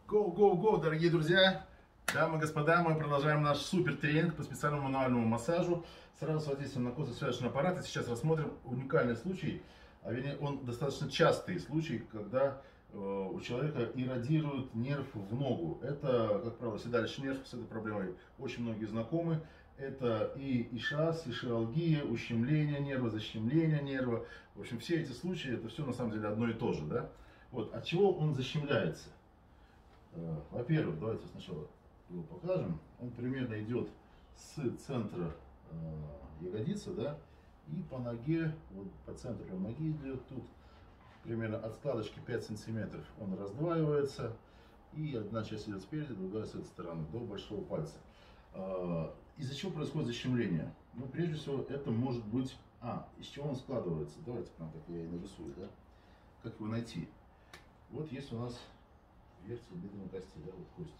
Go, go, go, дорогие друзья! Дамы и господа, мы продолжаем наш супер тренинг по специальному мануальному массажу. Сразу с воздействием на костно-связочный аппарат. И сейчас рассмотрим уникальный случай, а вернее он достаточно частый случай, когда у человека иррадирует нерв в ногу. Это, как правило, седалищный нерв, с этой проблемой очень многие знакомы. Это и ишас, и шиалгия, ущемление нерва, защемление нерва. В общем, все эти случаи, это все на самом деле одно и то же. Да? Вот. От чего он защемляется? Во-первых, давайте сначала его покажем. Он примерно идет с центра ягодицы, да, и по ноге, вот по центру ноги идет тут, примерно от складочки 5 сантиметров. Он раздваивается, и одна часть идет спереди, другая с этой стороны, до большого пальца. Из-за чего происходит защемление? Ну, прежде всего, это может быть... из чего он складывается? Давайте прям так я и нарисую, да? Как его найти? Вот есть у нас версия бедренной кости, да, вот кость.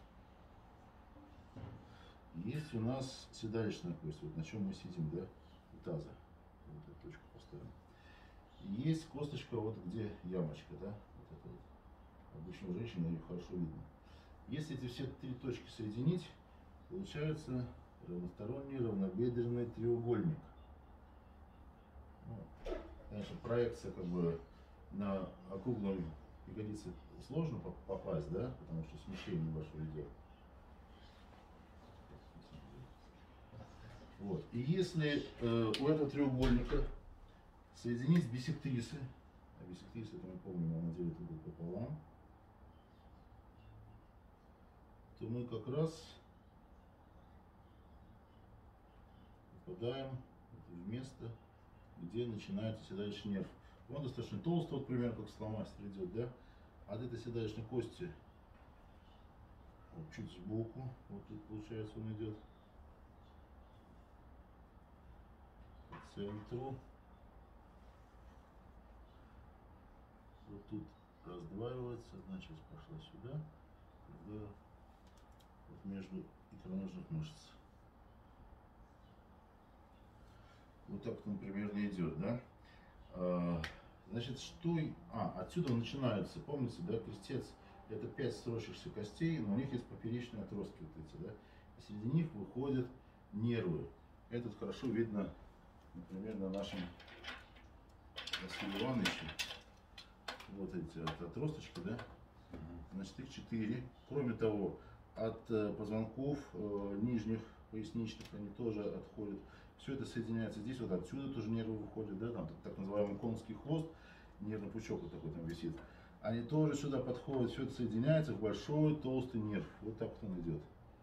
Есть у нас седалищная кость, вот на чем мы сидим, да, у таза. Вот эту точку поставим. Есть косточка, вот где ямочка, да, вот это вот. Обычно у женщин ее хорошо видно. Если эти все три точки соединить, получается равносторонний равнобедренный треугольник. Ну, конечно, проекция как бы на округлую ягодицы сложно попасть, да, потому что смещение небольшое идет. Вот. И если у этого треугольника соединить бисектрисы, а бисектрисы, это мы помним, она делит угол пополам, то мы как раз попадаем в место, где начинается седалищный нерв. Он достаточно толстый, вот примерно как сломастер идет, да? От этой седалищной кости вот чуть сбоку, вот тут получается он идет по центру, вот тут раздваивается, одна часть пошла сюда, другая вот между икроножных мышц. Вот так он примерно идет, да? Значит, что... отсюда начинается, помните, да, крестец, это 5 сросшихся костей, но у них есть поперечные отростки вот эти, да? И среди них выходят нервы. Это хорошо видно, например, на нашем Василии Ивановиче. Вот эти отросточки, да? Значит, их 4. Кроме того, от позвонков нижних, поясничных, они тоже отходят. Все это соединяется здесь, вот отсюда тоже нервы выходят, да, там так называемый конский хвост, нервный пучок вот такой там висит. Они тоже сюда подходят, все это соединяется в большой толстый нерв. Вот так вот он идет.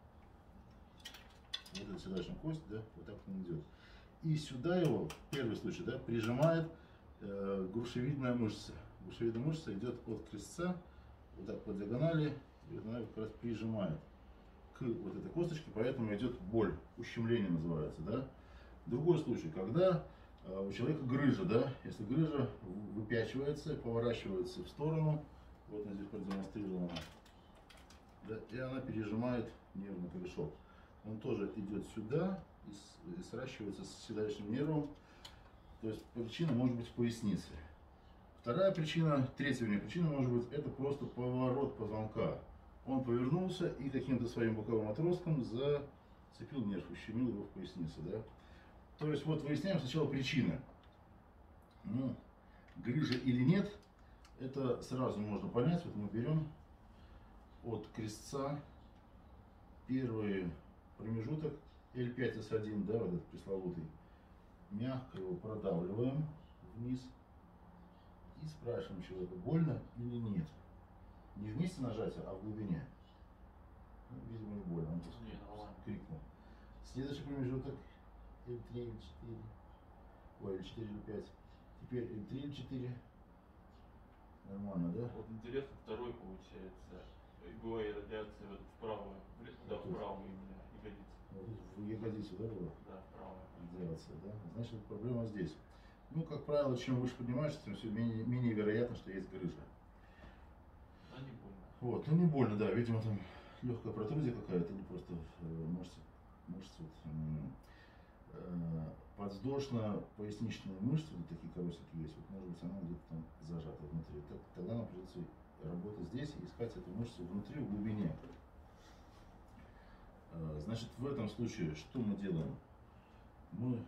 Вот эта седалищная кость, да, вот так вот он идет. И сюда его, первый случай, да, прижимает грушевидная мышца. Грушевидная мышца идет от крестца, вот так по диагонали, и она как раз прижимает к вот этой косточке, поэтому идет боль, ущемление называется, да. Другой случай, когда у человека грыжа, да, если грыжа выпячивается, поворачивается в сторону, вот она здесь продемонстрирована, да, и она пережимает нервный корешок. Он тоже идет сюда и сращивается с седалищным нервом, то есть причина может быть в пояснице. Вторая причина, третья причина может быть, это просто поворот позвонка. Он повернулся и каким-то своим боковым отростком зацепил нерв, ущемил его в пояснице, да. То есть вот выясняем сначала причины. Ну, грыжа или нет, это сразу можно понять. Вот мы берем от крестца первый промежуток L5S1, да, вот этот пресловутый. Мягко его продавливаем вниз и спрашиваем человека, больно или нет. Не вместе нажатия, а в глубине. Ну, видимо, не больно, он просто крикнул. Следующий промежуток L3, L4, ой, L4, L5. Теперь L3, L4. Нормально, да? Вот интересно, второй получается. Бывает радиация вот вправо, да, вправо именно ягодица. Вот в ягодицу, да, было? Да, вправо. Радиация, да? Значит, проблема здесь. Ну, как правило, чем выше поднимаешься, тем все менее вероятно, что есть грыжа. Но не больно. Вот, ну не больно, да, видимо, там легкая протрузия какая-то, или просто мышцы подвздошно-поясничные мышцы, вот такие коросики есть, вот может быть она где-то там зажата внутри. Тогда нам придется работать здесь и искать эту мышцу внутри, в глубине. Значит, в этом случае что мы делаем? Мы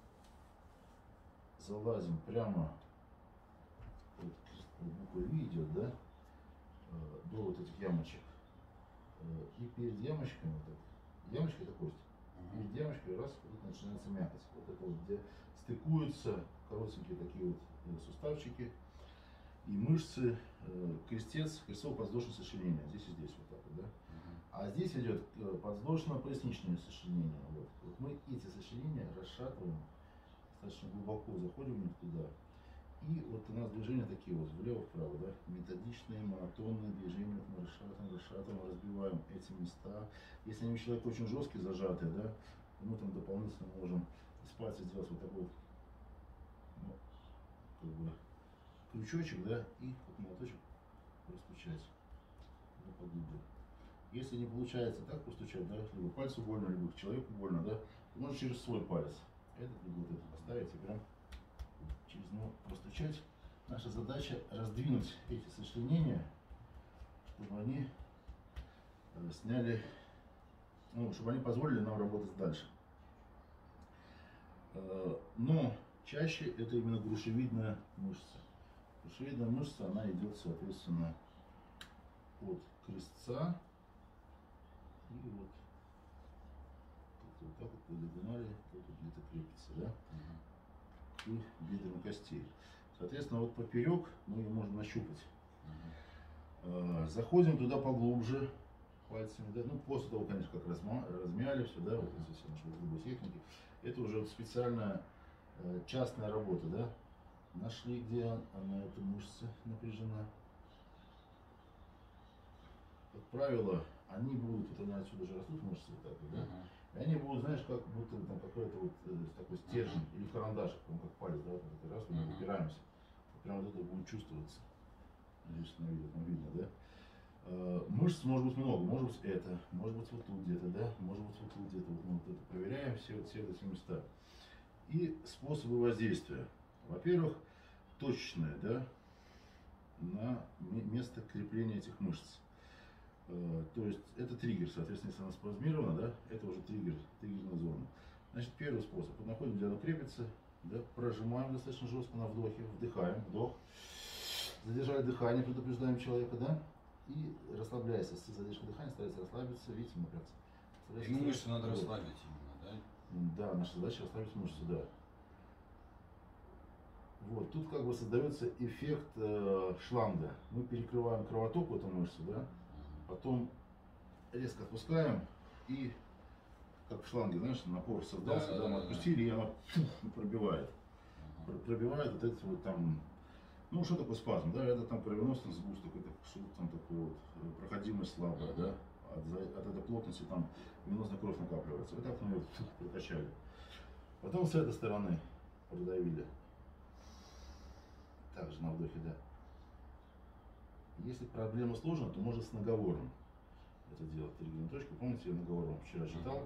залазим прямо, вот буква V идет, да, до вот этих ямочек. И перед ямочками, вот так, ямочка это кость, перед ямочкой раз, вот начинается мякоть. Вот это вот, где стыкуются коротенькие такие вот суставчики и мышцы, крестец, крестово-подвздошное сочленение. Здесь и здесь вот так вот, да. А здесь идет подвздошно-поясничное сочленение. Вот мы эти сочленения расшатываем, достаточно глубоко заходим в них туда. И вот у нас движения такие вот, влево-вправо, да, методичные, монотонные движения, мы расшатываем, разбиваем эти места. Если они у человека очень жесткие, зажатые, да, то мы там дополнительно можем из пальца сделать вот такой вот, ну, как бы крючочек, да, и как молоточек простучать поглубже. Если не получается так постучать, да, либо пальцу больно, либо человеку больно, да, то можно через свой палец этот либо вот этот поставить и прям через него простучать. Наша задача раздвинуть эти сочленения, чтобы они сняли, ну, чтобы они позволили нам работать дальше. Но чаще это именно грушевидная мышца. Грушевидная мышца, она идет, соответственно, от крестца и вот так вот по диагонали, тут где-то крепится, да, и бедренных костей. Соответственно, вот поперек мы ее можем нащупать. Заходим туда поглубже пальцами, да, ну после того, конечно, как размяли все, да, вот эти все наши грубые техники, это уже специальная частная работа, да, нашли, где она, эта мышца напряжена. Как правило, они будут, вот они отсюда же растут мышцы вот так вот, да, и они будут, знаешь, как будто там какой-то вот такой стержень или карандашик, он как палец, да, вот это раз, мы упираемся, прям вот это будет чувствоваться. Здесь на видео, там видно, да. Мышц может быть много, может быть это, может быть вот тут где-то, да, может быть вот тут где-то, вот мы вот это проверяем, все эти места. И способы воздействия. Во-первых, точечное, да, на место крепления этих мышц. То есть это триггер, соответственно, если она спазмирована, да, это уже триггерная зона. Значит, первый способ. Вот находим, где оно крепится, да, прожимаем достаточно жестко на вдохе, вдыхаем, вдох, задержали дыхание, предупреждаем человека, да, и расслабляйся, с задержкой дыхания старайся расслабиться, видите, напрягаться. Ему мышцы надо расслабить именно, да? Да, наша задача расслабить мышцы, да. Вот, тут как бы создается эффект шланга. Мы перекрываем кровоток в эту мышцу, да, потом резко отпускаем и как в шланге, знаешь, напор создался, да, мы отпустили, и она пробивает. Пробивает вот эти вот там, ну что такое спазм, да, это там кровеносный сгусток, это что-то там такое вот, проходимость слабая, да, от этой плотности там венозная кровь накапливается. Вот так мы ее прокачали. Потом с этой стороны продавили. Также на вдохе, да. Если проблема сложная, то можно с наговором это делать. Триггерную точку. Помните, я наговор вам вчера читал.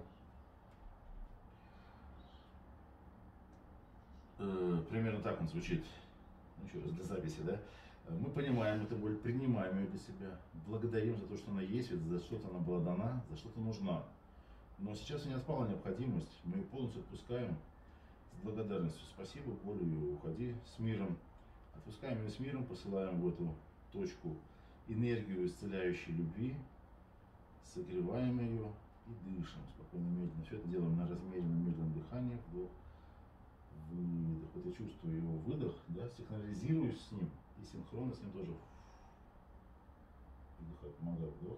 Примерно так он звучит. Ну, еще раз, для записи, да. Мы понимаем эту боль, принимаем ее для себя, благодарим за то, что она есть, за что-то она была дана, за что-то нужна. Но сейчас у нее отпала необходимость, мы ее полностью отпускаем с благодарностью. Спасибо, болью, уходи с миром. Отпускаем ее с миром, посылаем в эту точку энергию исцеляющей любви, согреваем ее и дышим спокойно, медленно. Все это делаем на размеренном медленном дыхании, вдох, выдох. Вот я чувствую его выдох, да, синхронизируюсь с ним и синхронно с ним тоже выдыхаю, помогаю, вдох,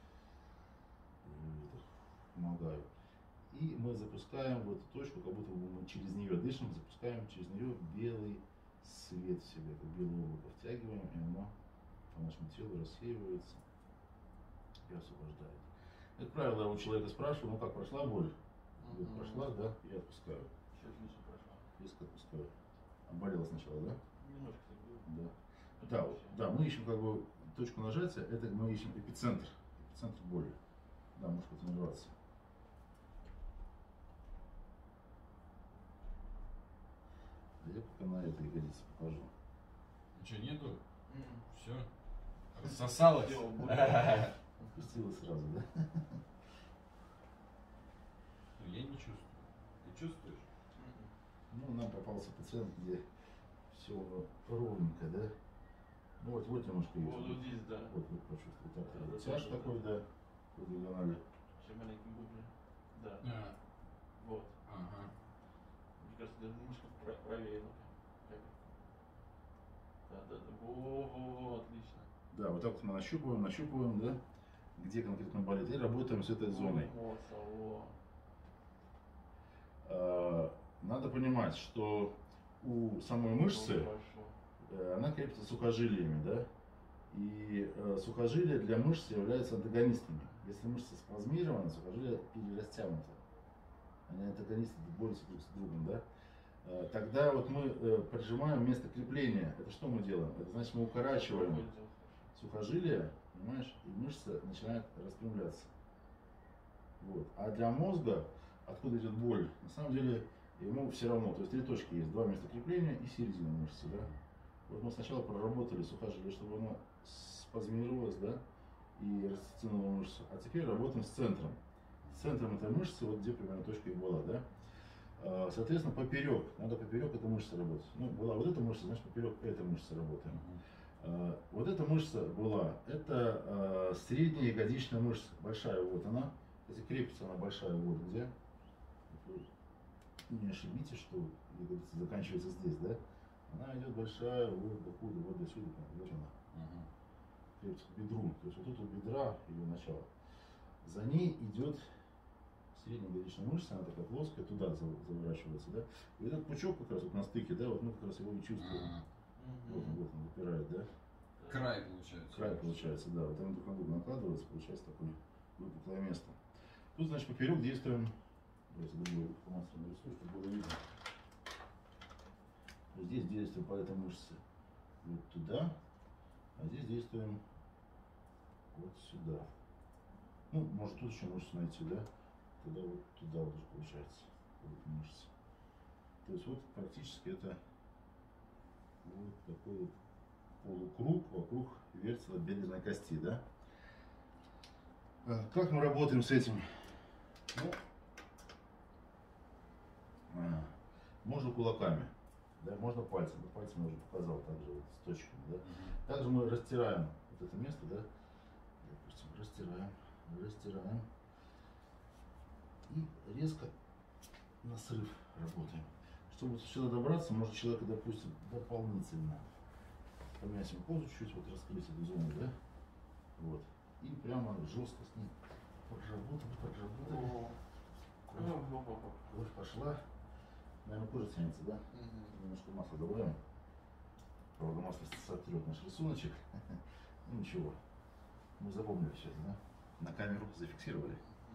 выдох, помогаю. И мы запускаем в эту точку, как будто мы через нее дышим, запускаем через нее белый свет в себя, как белое облако втягиваем, и оно по нашему телу рассеивается и освобождает. Это правило, я у человека спрашиваю, ну как, прошла боль? Говорит, прошла, да, и отпускаю. Сейчас лучше прошла. Резко отпускаю. А болело сначала, да? Немножко так было. Да. Да, мы ищем как бы точку нажатия, это мы ищем эпицентр боли. Да, может потренироваться. А я пока на этой ягодице покажу. Что, нету? Все? Сосалось? Дело будет. Отпустила сразу, да? Ну, я не чувствую. Ты чувствуешь? Ну, нам попался пациент, где все ровненько, да? Ну вот немножко есть. Вот здесь, да. Вот почувствовал. Так, Да, да, тяж да, такой, да, по диагонали. Еще маленький глубже. Да. А, Вот. ага. Мне кажется, даже немножко правее. Да, да, да. Во, отлично. Да, вот так вот мы нащупываем, да, где конкретно болит, и работаем с этой зоной. Надо понимать, что у самой мышцы она крепится сухожилиями, да, и сухожилия для мышц являются антагонистами. Если мышца спазмирована, сухожилия перерастянуты. Они антагонисты, борются друг с другом, да. Тогда вот мы прижимаем место крепления. Это что мы делаем? Это значит, мы укорачиваем сухожилия, понимаешь, и мышца начинает распрямляться. Вот. А для мозга, откуда идет боль, на самом деле ему все равно. То есть три точки есть, два места крепления и середина мышцы, да. Вот мы сначала проработали сухожилие, чтобы оно спазмировалось, да, и растянуло мышцу. А теперь работаем с центром. С центром этой мышцы, вот где примерно точка и была, да. Соответственно, поперек, надо поперек этой мышцы работать. Ну, была вот эта мышца, значит, поперек этой мышцы работаем. Вот эта мышца была, это средняя ягодичная мышца, большая, вот она. Кстати, крепится она большая, вот где. Не ошибитесь, что ягодица заканчивается здесь, да? Она идет большая, вот докуда, вот до сюда, вот она. Крепится к бедру, то есть вот тут у бедра ее начало. За ней идет средняя ягодичная мышца, она такая плоская, туда заворачивается, да? И этот пучок как раз вот на стыке, да, вот мы как раз его и чувствуем. Вот он выпирает, да? Край получается. Край получается, да. Вот они друг на друга накладываются, получается такое выпуклое место. Тут, значит, поперек действуем. Давайте другую руку по мастеру нарисую, чтобы было видно. Вот здесь действуем по этой мышце вот туда, а здесь действуем вот сюда. Ну, может тут еще мышцу найти, да? Тогда вот туда вот уже получается. Вот мышца. То есть вот практически это вот такой вот полукруг вокруг верхней кости, да? Как мы работаем с этим? Ну, можно кулаками, да, можно пальцем. Пальцем я уже показал, также вот с точками, да. Также мы растираем вот это место, да. Допустим, растираем и резко на срыв работаем. Чтобы сюда добраться, может человека, допустим, дополнительно поменять ему позу чуть-чуть, вот раскрыть эту зону, да, вот, и прямо жестко с ней проработали. Кровь пошла, наверное, кожа тянется, да, немножко масла добавим, правда масло сотрет наш рисуночек, ну ничего, мы запомнили все это, да, на камеру зафиксировали.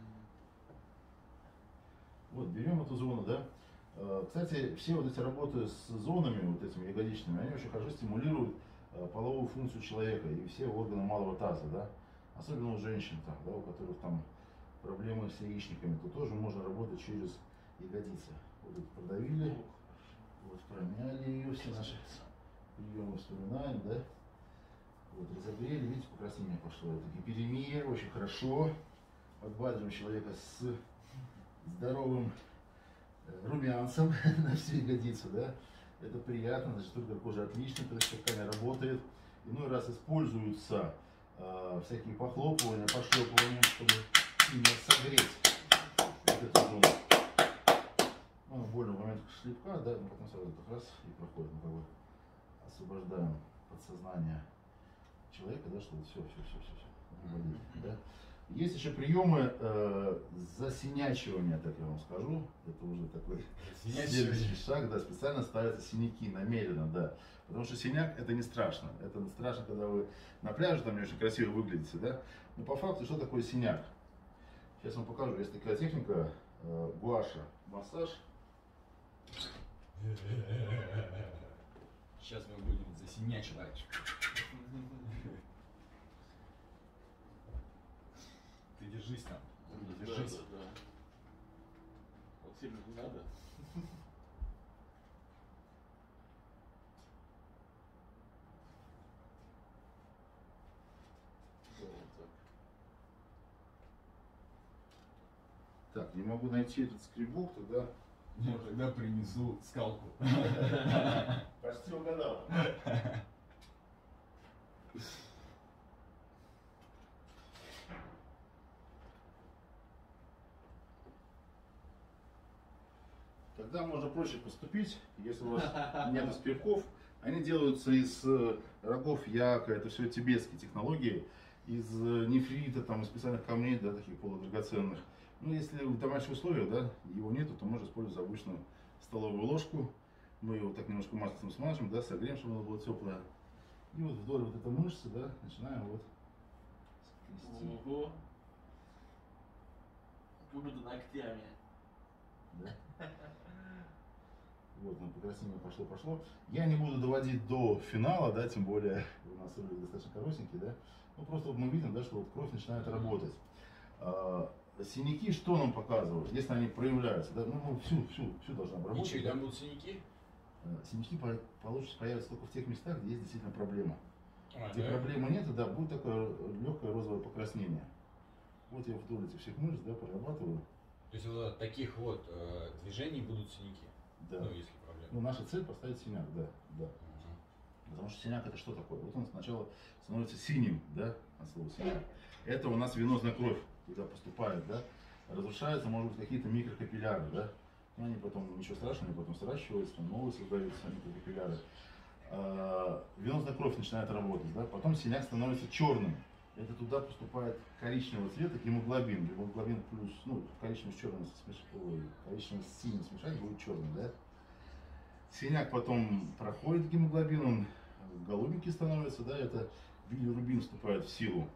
Вот, берем эту зону, да. Кстати, все вот эти работы с зонами, вот этими ягодичными, они очень хорошо стимулируют половую функцию человека и все органы малого таза, да. Особенно у женщин, там, да, у которых там проблемы с яичниками, то тоже можно работать через ягодицы. Вот тут продавили, вот промяли ее, все наши приемы вспоминаем, да. Вот, разогрели, видите, покраснение пошло. Это гиперемия, очень хорошо. Подбадриваем человека с здоровым румянцем на всю ягодицу, да. Это приятно, значит, только кожа отлично, то есть ткань работает. Иной раз используются всякие похлопывания, пошлепывания, чтобы именно согреть вот эту зону. Ну, больно в момент шлепка, да, но потом сразу как раз и проходит, мы как бы освобождаем подсознание человека, да, что все, не болит, да. Есть еще приемы засинячивания, так я вам скажу. Это уже такой следующий шаг, да, специально ставятся синяки, намеренно, да. Потому что синяк это не страшно. Это страшно, когда вы на пляже там не очень красиво выглядите, да. Но по факту, что такое синяк? Сейчас вам покажу. Есть такая техника гуаша массаж. Сейчас мы будем засинячивать. Ты держись там. Держись. Да. Вот сильно не надо. Так, не могу найти этот скребок, тогда... Я тогда принесу скалку. Почти угадал. Тогда можно проще поступить, если у вас нет скребков. Они делаются из рогов яка, это все тибетские технологии, из нефрита, там, из специальных камней, да, таких полудрагоценных. Ну, если в домашних условиях, да, его нету, то можно использовать обычную столовую ложку. Мы его так немножко маслом смажем, да, согреем, чтобы оно было теплое. И вот вдоль вот этой мышцы, да, начинаем вот скрести. Ого. Как будто ногтями. Да? Вот, ну, покраснение пошло. Я не буду доводить до финала, да, тем более у нас ролик достаточно коротенький, да. Ну, просто вот мы видим, да, что вот кровь начинает работать. Синяки что нам показывают, если они проявляются, да, ну, всю должны обработать. Ничего, там будут синяки? Синяки появятся только в тех местах, где есть действительно проблема. Где да? проблемы нет, да, будет такое легкое розовое покраснение. Вот я вдоль этих всех мышц, да, прорабатываю. То есть вот от таких вот движений будут синяки? Да. Ну, если проблема. Ну, наша цель поставить синяк, да. Потому что синяк это что такое? Вот он сначала становится синим, да, от слова синяк. Это у нас венозная кровь, когда поступает, да, разрушаются, может быть, какие-то микрокапилляры, да. Но они потом, ничего страшного, они потом сращиваются, новые создаются микрокапилляры. Венозная кровь начинает работать, да, потом синяк становится черным. Это туда поступает коричневого цвета гемоглобин. Гемоглобин плюс, ну, коричневый с черным, коричневый с синим смешать будет черный, да. Синяк потом проходит гемоглобин, он голубенький становится, да, это билирубин вступает в силу.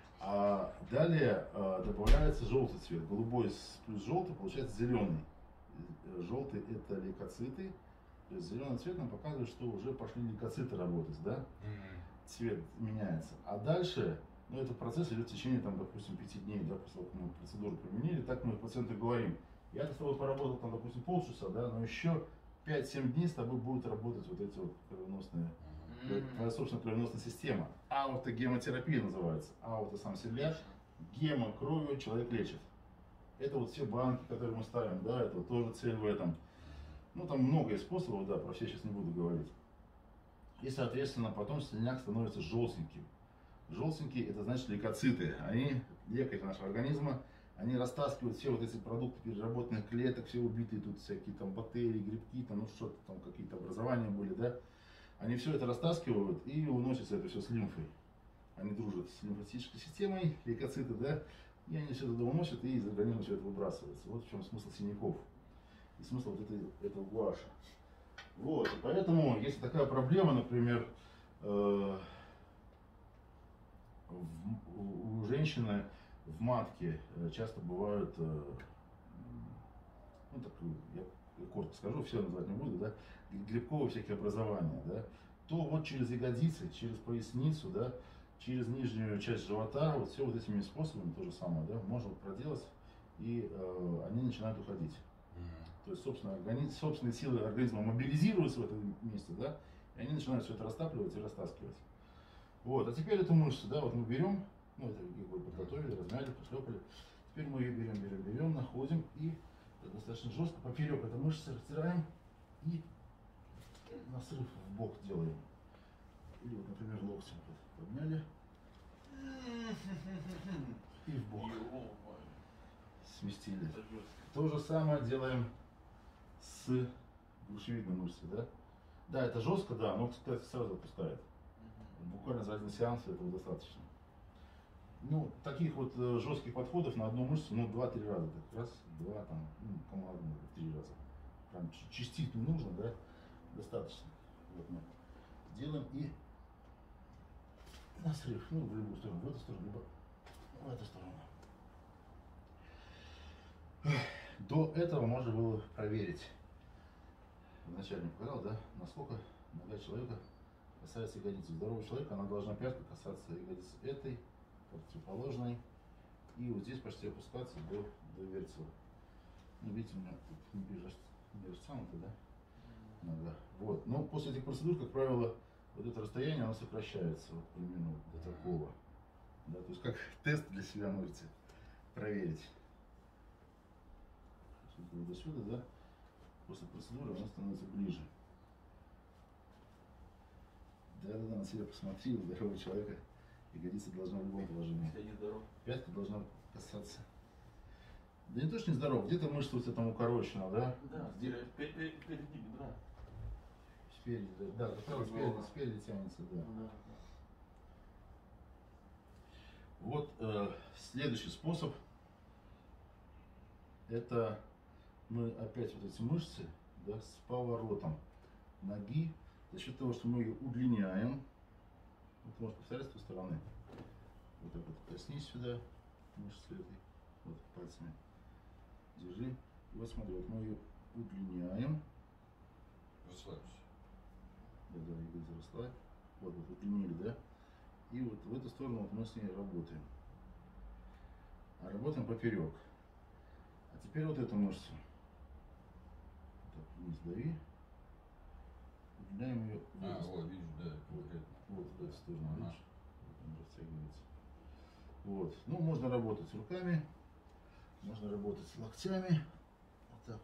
А далее добавляется желтый цвет. Голубой плюс желтый получается зеленый. Желтый это лейкоциты. То есть зеленый цвет нам показывает, что уже пошли лейкоциты работать, да. Цвет меняется. А дальше, ну, этот процесс идет в течение, там, допустим, 5 дней, да, после того, как мы процедуру применили. Так мы пациенту говорим. Я с тобой поработал, там, допустим, полчаса, да, но еще 5-7 дней с тобой будут работать вот эти вот кровеносные, твоя собственная кровеносная система. Аутогемотерапия называется. Ауто сам себя, гемо кровью человек лечит. Это вот все банки, которые мы ставим, да, это вот тоже цель в этом. Ну, там много способов, да, про все сейчас не буду говорить. И, соответственно, потом синяк становится желтеньким. Желтенький это значит лейкоциты. Они, лекарь нашего организма, они растаскивают все вот эти продукты переработанных клеток, все убитые тут всякие там бактерии, грибки, там, ну что-то там, какие-то образования были, да. Они все это растаскивают и уносятся это все с лимфой. Они дружат с лимфатической системой, лейкоциты, да, и они все туда уносят, и из организма все это выбрасывается. Вот в чем смысл синяков и смысл вот этого гуаша. Вот, и поэтому, если такая проблема, например, у женщины в матке часто бывают, ну так, я коротко скажу, все называть не буду, да, грибковые всякие образования, да, то вот через ягодицы, через поясницу, да, через нижнюю часть живота, вот все вот этими способами то же самое, да, можно проделать, и они начинают уходить. То есть, собственно, собственные силы организма мобилизируются в этом месте, да, и они начинают все это растапливать и растаскивать. Вот, а теперь эту мышцу, да, вот мы берем, ну, это его подготовили, размяли, пошлепали. Теперь мы ее берем, находим и достаточно жестко поперек этой мышцы растираем и насрыв в бок делаем. Или вот, например, локтем подняли и в бок сместили. То же самое делаем с грушевидной мышцей, да? Да, это жестко, да, но, кстати, сразу отпускает. Буквально за один сеанс этого достаточно. Ну, таких вот жестких подходов на одну мышцу, ну, 2-3 раза. Так, раз, два, там, ну, кому надо, 3 раза. Прям чистить не нужно, да? Достаточно. Вот мы делаем и на срыв, ну, в любую сторону, в эту сторону, либо в эту сторону. До этого можно было проверить. Вначале не показал, да, насколько нога человека касается ягодицы. Здорового человека она должна пятка касаться ягодицы этой, противоположной, и вот здесь почти опускаться до верцела. Ну, видите, у меня тут не растянуто, да, нога. Вот, но после этих процедур, как правило, вот это расстояние, оно сокращается вот, примерно вот до такого. Да, то есть как тест для себя можете проверить. до сюда, да, после процедуры она становится ближе. Да, на себя посмотри, у здорового человека ягодица должна в любом положении. Если я не здоров. Пятка должна касаться. Да не то, что нездоров, где-то мышца у тебя там укорочена, да? Да, Где-то впереди бедра. спереди, да, как правило, спереди тянется, да. Да. Вот следующий способ. Это мы опять вот эти мышцы, да, с поворотом ноги. За счет того, что мы ее удлиняем. Вот можешь повторять с той стороны. Вот так вот коснись сюда мышцы этой. Вот пальцами. Держи. И вот смотри, вот мы ее удлиняем. Расслабься. Да, ягодица расслабь. Вот удлинили, да? И вот в эту сторону вот мы с ней работаем. А работаем поперек. А теперь вот эту мышцу. Так, вниз дави. Удлиняем ее. Вот, видишь, да, конкретно. Вот в эту сторону, Ага. видишь? Вот он растягивается. Вот. Ну, можно работать руками, можно работать локтями. Вот так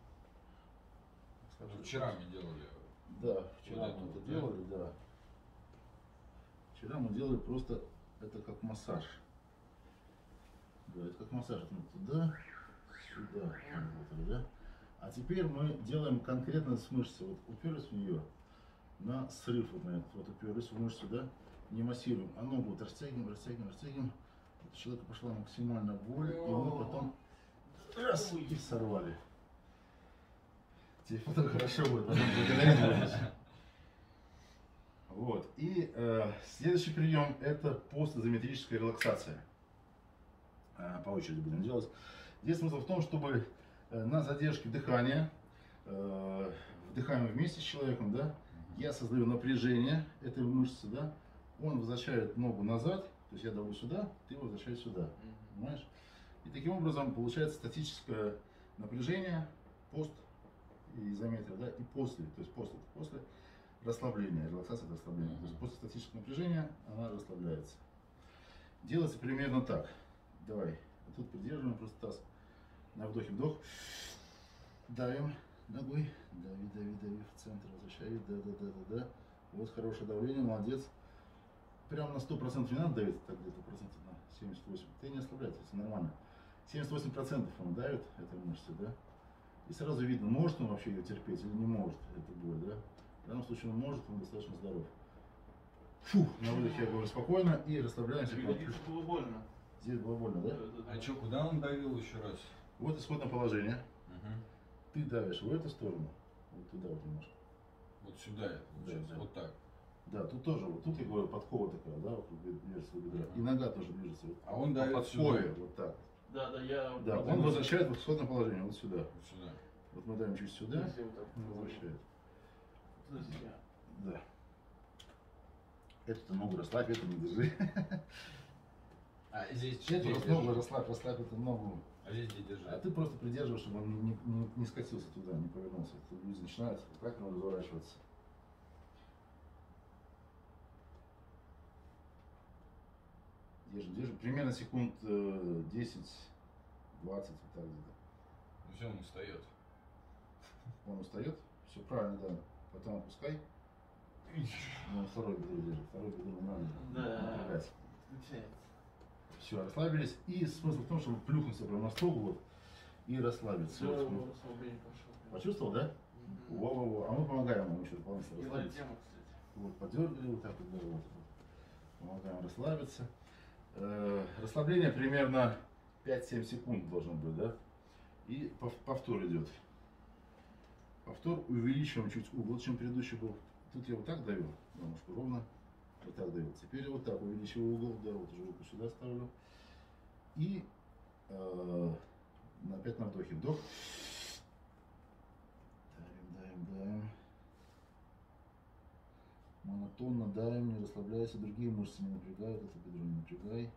вот. Ну, вчера мы делали. Да, вчера вот мы это это вот, делали, да. Вчера мы делали просто это как массаж. Да, это как массаж. Мы туда, сюда работали, да. А теперь мы делаем конкретно с мышцей. Вот уперлись в нее на срыв, вот на этот. Вот уперлись в мышцу, да. Не массируем, а ногу вот растягиваем, растягиваем, растягиваем. Вот у человека пошла максимально боль, и мы потом раз и сорвали. Тебе потом хорошо будет, потом благодарить будешь. Вот. И следующий прием это постизометрическая релаксация. По очереди будем делать. Здесь смысл в том, чтобы на задержке дыхания вдыхаем вместе с человеком, да, я создаю напряжение этой мышцы, да, он возвращает ногу назад, то есть я давлю сюда, ты возвращаешь сюда, понимаешь? И таким образом получается статическое напряжение, пост и изометрия, да, и после, то есть после расслабления, релаксация это расслабление, то есть после статического напряжения она расслабляется. Делается примерно так. Давай, тут придерживаем просто таз. На вдохе вдох. Давим ногой. Дави, дави, дави в центр. Возвращай. Да. Вот хорошее давление, молодец. Прям на 100% не надо давить, так где-то процентов на 78. Ты не ослабляй, это нормально. 78% он давит, этой мышцы, да. И сразу видно, может он вообще ее терпеть или не может, эту боль, да. В данном случае он может, он достаточно здоров. Фух, на выдохе я говорю спокойно и расслабляемся. Ягодице было больно. Здесь было больно, да? А что, куда он давил еще раз? Вот исходное положение. Угу. Ты давишь в эту сторону, вот туда вот немножко. Вот сюда это получается, Да. вот так. Да, тут тоже, вот тут я говорю, подкова такая, да, вокруг верхнего бедра. И нога тоже движется. Вот, А он по давит подкове, сюда. вот так. Да, я... Да, он возвращает в исходное положение, вот сюда. Вот сюда. Вот мы давим чуть сюда, Если вот так он возвращает. Подожди, Да. Эту ногу расслабь, эту не держи. А здесь Эту где ногу держи? расслабь эту ногу. А здесь где держи? А ты просто придерживаешь, чтобы он не скатился туда, не повернулся. Тут люди начинают правильно разворачиваться. Держим. Примерно секунд 10-20, вот так где-то. Ну все, он устает. Он устает, все правильно, да. Потом опускай. Ну, второй бедро держи, второй бедро не надо напрягать. Включается. Все, расслабились. И смысл в том, чтобы плюхнуться прямо на стол вот, и расслабиться. Все, Вот. расслабление пошло. Почувствовал, да? Во-во-во. А мы помогаем ему еще дополнительно И расслабиться. тема, кстати. Вот, подергали вот так вот, да, вот. Помогаем расслабиться. Расслабление примерно 5-7 секунд должно быть, да? И повтор идет. Повтор увеличиваем чуть угол, чем предыдущий был. Тут я вот так давил, немножко ровно. Вот так давил. Теперь я вот так увеличиваю угол, да, вот уже руку сюда ставлю. И опять на вдохе. Вдох. Давим. Монотонно давим, не расслабляйся, другие мышцы не напрягают, это бедро не напрягай.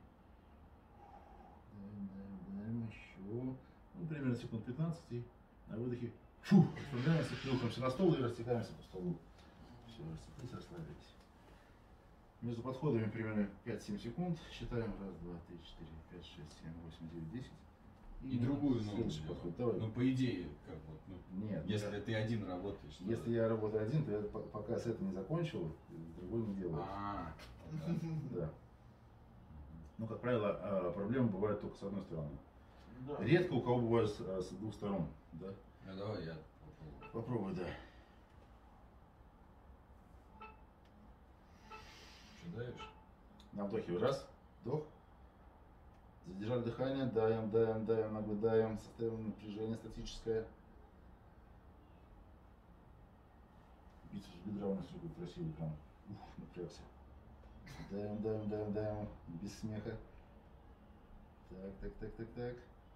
Давим, еще. Ну, примерно секунд 15 и на выдохе. Фу, расслабляемся, плюхаемся на стол и растекаемся по столу. Все, растеклись, расслабились. Между подходами примерно 5-7 секунд. Считаем. 1, 2, 3, 4, 5, 6, 7, 8, 9, 10. И другую ногу следующий сделал. подход. Давай. Ну, по идее, как вот, ну, Нет. если ты один работаешь. то- Если я работаю один, то я пока с этого не закончил, другой не делаю. Вот так. Да. Ну, как правило, проблемы бывают только с одной стороны. Да. Редко у кого бывает с двух сторон. Да? Ну, давай я попробую. Попробуй, да. Что даешь? На вдохе раз, вдох. Задержали дыхание, даем, наблюдаем, составим напряжение статическое. Бицепс бедра у нас такой красивый, прям, напрягся. Даем, без смеха. Так.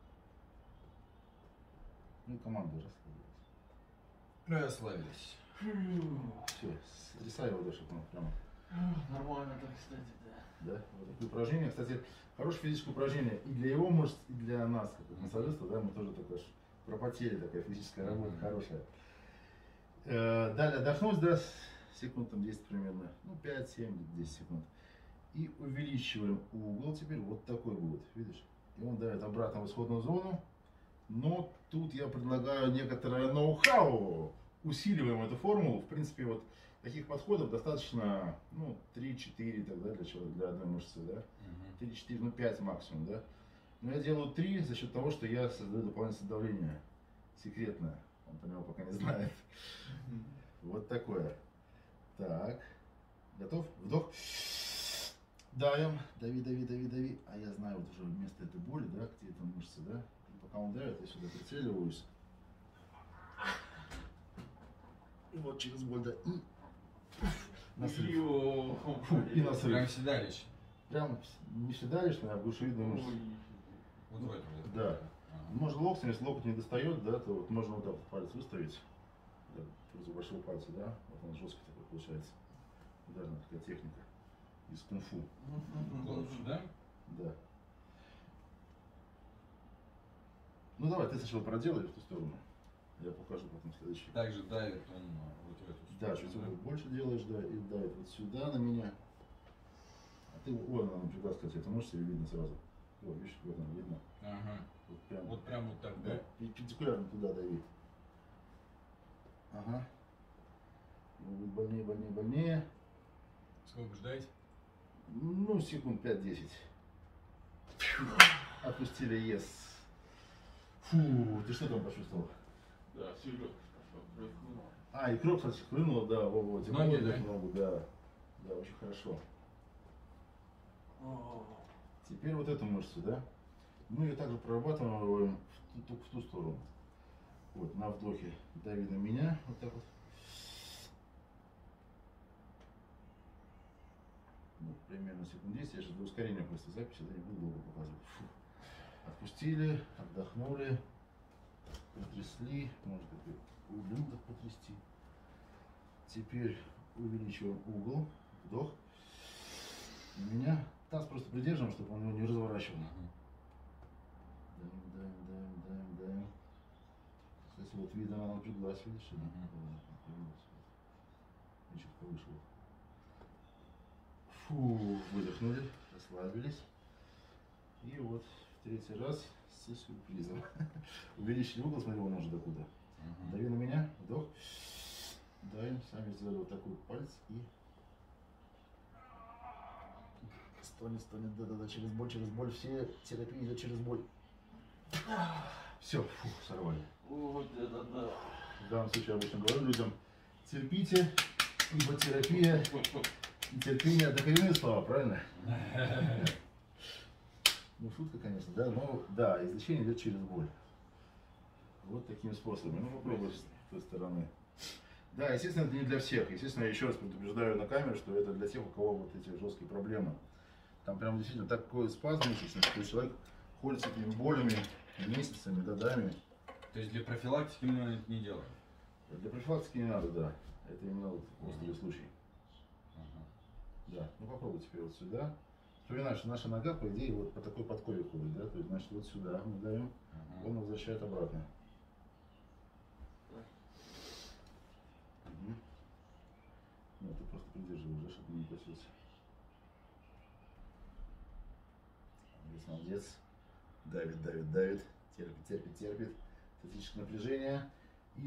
Ну и команда расслабилась. Расслабились. Все, сотрясай его дальше, прямо. Нормально так, кстати, да. Да, вот такие упражнения. Кстати, хорошее физическое упражнение и для его мышц, и для нас, как массажистов, да, мы тоже такая пропотели, такая физическая работа хорошая. Далее отдохнуть, да, секунд там 10 примерно, ну 5, 7, 10 секунд. И увеличиваем угол, теперь вот такой будет, видишь? И он давит обратно в исходную зону. Но тут я предлагаю некоторое ноу-хау. Усиливаем эту формулу. В принципе, вот таких подходов достаточно, ну, 3-4 тогда для человека, для одной мышцы, да? 3-4, ну 5 максимум, да? Но я делаю 3 за счет того, что я создаю дополнительное давление. Секретное. Он про него пока не знает. Вот такое. Так. Готов? Вдох. Давим. Дави. А я знаю вот уже место этой боли, да, где эта мышца, да? И пока он давит, я сюда прицеливаюсь. И вот через боль, да. И на срыв. И на срыв. Прям седалище. Прям не седалищная, а грушевидная мышца. Вот в эту. Да. Можно локтем, если локоть не достает, да, то вот можно вот так вот палец выставить. Да, против большого пальца, да. Вот он жесткий такой получается. Ударная такая техника из кунг-фу. Лучше, да? Да. Ну давай, ты сначала проделай в ту сторону. Я покажу потом следующий. Также давит он вот в эту Да, сторону. чуть больше делаешь, да, и давит вот сюда на меня. А ты, ой, она напрягла, кстати, это мышца или видно сразу? Вот, видишь, вот она видно. Ага. Вот прям Вот так, да, да? перпендикулярно туда дави. Ага. Будет больнее. Сколько ждать? Ну, секунд 5-10. Отпустили, yes. Фу, ты что там почувствовал? Да, серьезно, брыкнул. А, и кровь, кстати, хлынула, да, вот, Ноги, да? ногу, да. Да, очень хорошо. Теперь вот эту мышцу, да? Мы ее также прорабатываем только в ту сторону. Вот, на вдохе дави на меня, вот так вот. Ну, примерно секунд 10, я сейчас для ускорения просто записи, да, не буду долго показывать. Фу. Отпустили, отдохнули, потрясли, можно как-то ублюдок потрясти. Теперь увеличиваем угол, вдох. На меня таз просто придерживаем, чтобы он его не разворачивал. Даем. Кстати, вот видно, она напряглась, видишь? Я чуть повыше. Фу, выдохнули, расслабились. И вот в третий раз с сюрпризом. Увеличили угол, смотри, он уже докуда. Дави на меня, вдох. Даем, сами сделали вот такой палец и стонет, да, через боль, все терапии идет через боль. Все, фу, сорвали. Вот это да. В данном случае обычно говорю людям, терпите, ибо терапия и терпение — это коренные слова, правильно? Ну, шутка, конечно, да, но да, излечение идет через боль. Вот такими способами. Ну, попробуй с той стороны. Да, естественно, это не для всех. Естественно, я еще раз предупреждаю на камеру, что это для тех, у кого вот эти жесткие проблемы. Там прям действительно такой спазм мышечный, что человек ходит с этими болями месяцами, годами. То есть для профилактики мы это не делаем? Для профилактики не надо, да. Это именно вот острый случай. Да, ну попробуй теперь вот сюда. Вспоминай, что наша нога, по идее, вот по такой подкове ходит, да? То есть, значит, вот сюда мы даем, он возвращает обратно. Ну, ты просто придерживаешь, да, чтобы не косился. Молодец. Давит. терпит. Статическое напряжение и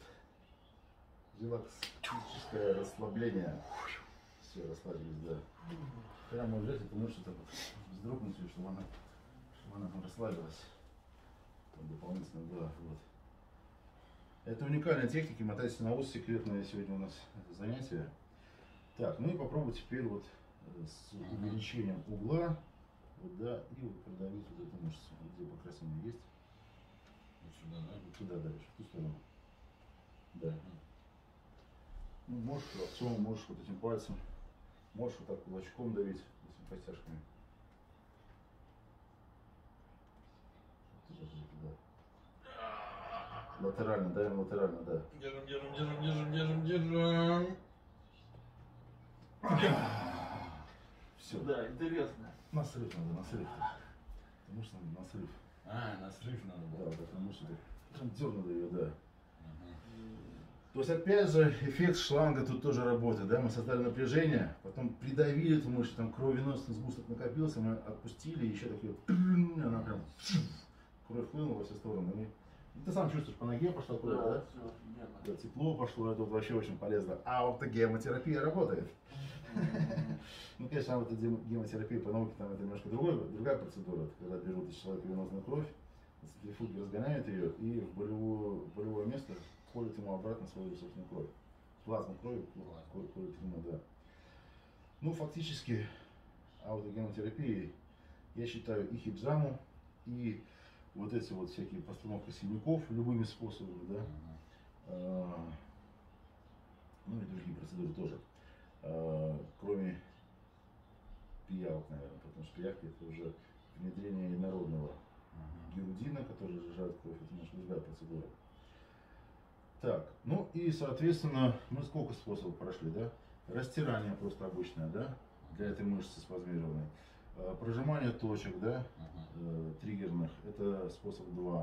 релаксическое расслабление. Все, расслабились, да. Прямо взять эту мышцу, так вот вздрогнуть, чтобы она там расслабилась. Там дополнительно, да, вот. Это уникальная техника, мотайтесь на ус, секретное сегодня у нас это занятие. Так, ну и попробуй теперь вот с увеличением угла, вот, да, и вот продавить вот эту мышцу. Вот где покраснение есть. Вот сюда, да? Вот туда дальше, в ту сторону. Да. Ну, можешь локтем, можешь вот этим пальцем, можешь вот так кулачком давить этими костяшками. Да. Латерально, даем латерально, да. Держим. Все. Да, интересно. На срыв надо, на срыв. Потому что надо на срыв. На срыв надо Да, было. потому что прям дернуло ее, да. Ага. То есть, опять же, эффект шланга тут тоже работает, да, мы создали напряжение, потом придавили эту мышцу, там кровеносный сгусток накопился, мы отпустили, еще такие, она прям, кровь хлынула во все стороны. И ты сам чувствуешь, по ноге пошла кровь, да? Все офигенно. Да, тепло пошло, это вот вообще очень полезно. Аутогемотерапия работает. Ну, конечно, вот эта гемотерапия по науке, там это немножко другая процедура, это когда берут из человека венозную кровь, центрифуги разгоняют ее и в болевое место входит ему обратно свою собственную кровь. Плазму крови входит ему, да. Ну, фактически, аутогемотерапией я считаю и хиджаму, и вот эти вот всякие постановки синяков любыми способами, да. Ну и другие процедуры тоже. Кроме пиявок, наверное, потому что пиявки это уже внедрение инородного герудина, который сжижает кровь, это немножко другая процедура. Так, ну и соответственно мы сколько способов прошли, да? Растирание просто обычное, да, для этой мышцы спазмированной. Прожимание точек, да, триггерных, это способ 2.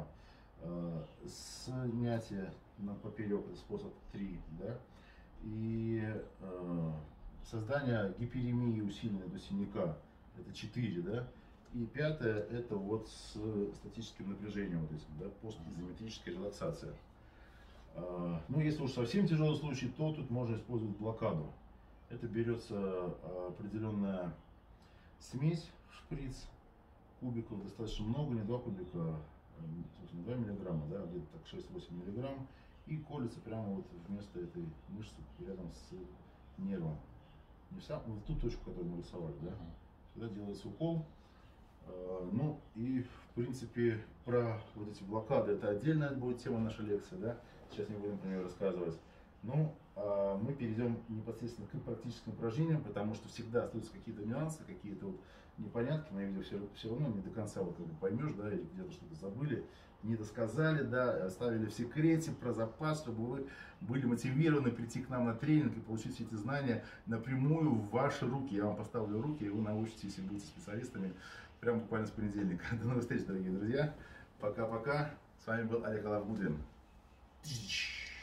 Снятие на поперек, это способ 3, да. И создание гиперемии усиленной до синяка, это 4, да. И 5 это вот с статическим напряжением, вот этим, да, постизометрическая релаксация. Ну, если уж совсем тяжелый случай, то тут можно использовать блокаду. Это берется определенная смесь, шприц, кубиков достаточно много, не 2 кубика, собственно, 2 миллиграмма, да, где-то так 6-8 миллиграмм, и колется прямо вот вместо этой мышцы рядом с нервом. Не в ту точку, которую мы рисовали, да. Сюда делается укол. Ну и в принципе про вот эти блокады это отдельная будет тема нашей лекции, да. Сейчас не будем про нее рассказывать. Ну, мы перейдем непосредственно к практическим упражнениям, потому что всегда остаются какие-то нюансы, какие-то вот непонятки. На видео все равно не до конца вот как бы поймешь, да, или где-то что-то забыли, не досказали, да, оставили в секрете про запас, чтобы вы были мотивированы прийти к нам на тренинг и получить все эти знания напрямую в ваши руки. Я вам поставлю руки, и вы научитесь, если будете специалистами, прямо буквально с понедельника. До новых встреч, дорогие друзья. Пока-пока. С вами был Олег Алавгудвин.